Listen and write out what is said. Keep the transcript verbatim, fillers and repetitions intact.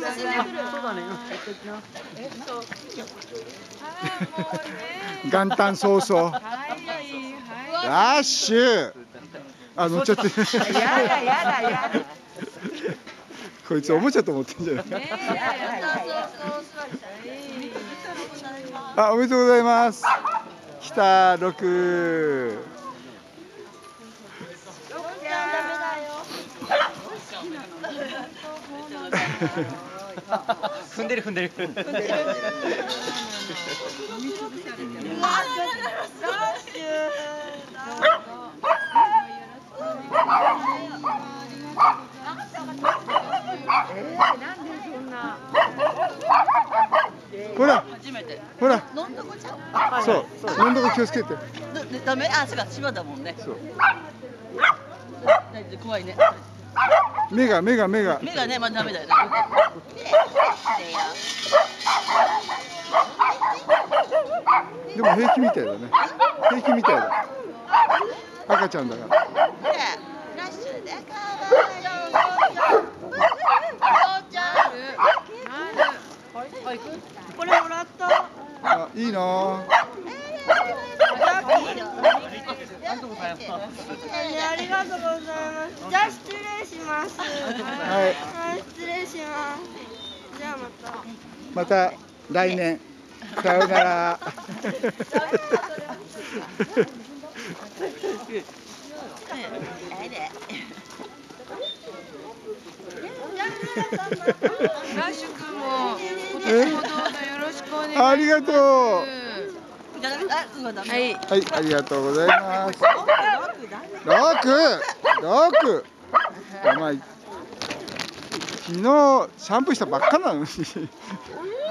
だね。 元旦早々。ラッシュ。あ、乗っちゃって。 やだやだやだ。 こいつおもちゃと思ってんじゃない。あ、おめでとうございます。来た六。 踏んでる踏んでる。 ほら、ほら、 飲んどこちゃそう、飲んどこ気をつけて。 ダメ、あ、そうか、芝だもんね。 そう。 怖いね。 目が、目が、目が。 目がね、まあ、ダメだよね。 でも平気みたいだね。平気みたいだ。赤ちゃんだから。 これもらった。 あ、いいな。 ありがとうございます。じゃあ失礼します。 はい。 はい、失礼します。じゃあまた。 また来年。さようなら。 ラッシュ君も今年もどうぞよろしくお願いします。 ありがとう。 はい。 はい、ありがとうございます。六、六。お前昨日シャンプーしたばっかなのに。